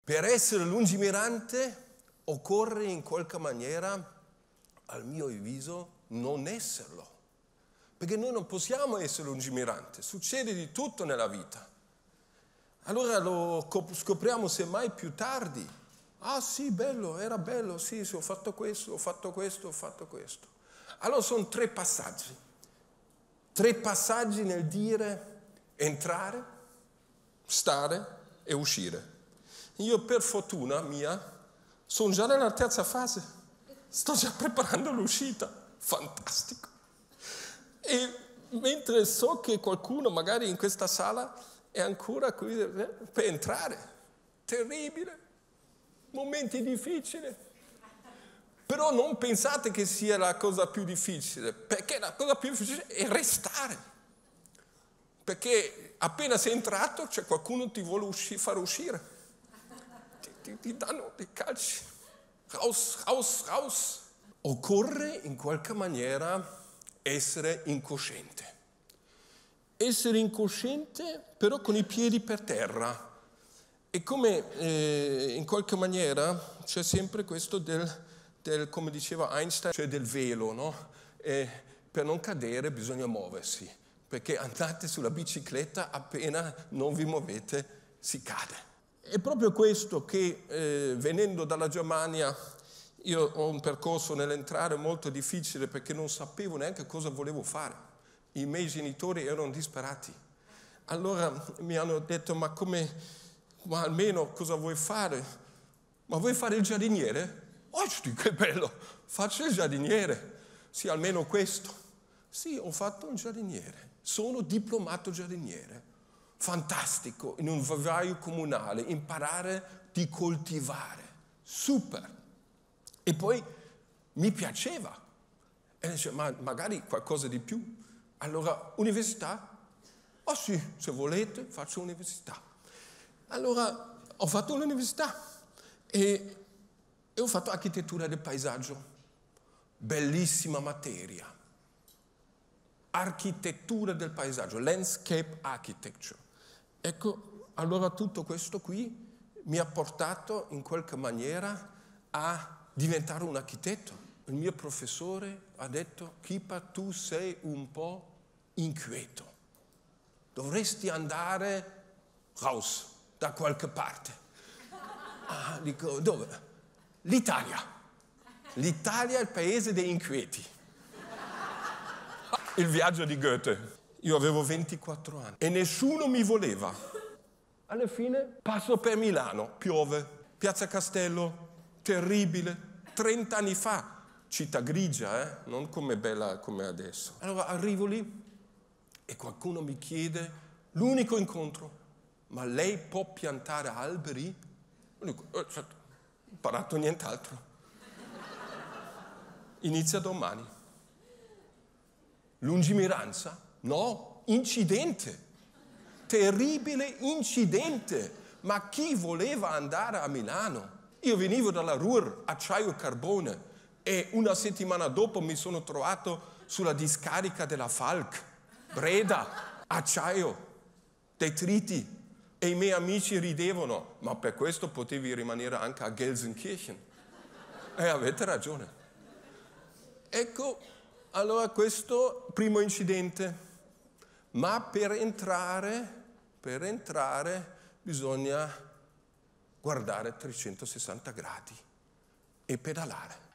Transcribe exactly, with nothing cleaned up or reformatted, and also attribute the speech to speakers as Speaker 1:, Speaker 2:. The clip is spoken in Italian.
Speaker 1: Per essere lungimirante occorre in qualche maniera, al mio avviso, non esserlo. Perché noi non possiamo essere lungimiranti, succede di tutto nella vita. Allora lo scopriamo semmai più tardi. Ah sì, bello, era bello, sì, sì, ho fatto questo, ho fatto questo, ho fatto questo. Allora sono tre passaggi. Tre passaggi nel dire entrare, stare e uscire. Io per fortuna mia sono già nella terza fase, sto già preparando l'uscita, fantastico. E mentre so che qualcuno magari in questa sala è ancora qui eh, per entrare, terribile, momenti difficili. Però non pensate che sia la cosa più difficile, perché la cosa più difficile è restare. Perché appena sei entrato c'è qualcuno che ti vuole usci- far uscire. Ti, ti, ti danno dei calci. Raus, raus, raus. Occorre in qualche maniera essere incosciente. Essere incosciente però con i piedi per terra. E come eh, in qualche maniera c'è sempre questo del, del, come diceva Einstein, cioè del velo, no? E per non cadere bisogna muoversi, perché andate sulla bicicletta appena non vi muovete si cade. È proprio questo che eh, venendo dalla Germania io ho un percorso nell'entrare molto difficile perché non sapevo neanche cosa volevo fare. I miei genitori erano disperati. Allora mi hanno detto, ma come... ma almeno cosa vuoi fare? Ma vuoi fare il giardiniere? Oh, che bello, faccio il giardiniere. Sì, almeno questo. Sì, ho fatto un giardiniere, sono diplomato giardiniere. Fantastico, in un vivaio comunale, imparare di coltivare. Super. E poi mi piaceva. E dice, ma magari qualcosa di più. Allora, università? Oh sì, se volete, faccio università. Allora ho fatto l'università e, e ho fatto architettura del paesaggio, bellissima materia, architettura del paesaggio, landscape architecture. Ecco, allora tutto questo qui mi ha portato in qualche maniera a diventare un architetto. Il mio professore ha detto, Kipa, tu sei un po' inquieto, dovresti andare raus. Da qualche parte. Ah, dico, dove? L'Italia. L'Italia è il paese dei inquieti. Il viaggio di Goethe. Io avevo ventiquattro anni e nessuno mi voleva. Alla fine passo per Milano, piove, Piazza Castello, terribile. trenta anni fa, città grigia, eh? Non come bella come adesso. Allora arrivo lì e qualcuno mi chiede, l'unico incontro, ma lei può piantare alberi? Io dico, eh, certo, ho imparato nient'altro. Inizia domani. Lungimiranza? No, incidente. Terribile incidente. Ma chi voleva andare a Milano? Io venivo dalla Ruhr, acciaio e carbone, e una settimana dopo mi sono trovato sulla discarica della Falck, Breda, acciaio, detriti. E i miei amici ridevano, ma per questo potevi rimanere anche a Gelsenkirchen. E avete ragione. Ecco, allora questo primo incidente. Ma per entrare, per entrare bisogna guardare a trecentosessanta gradi e pedalare.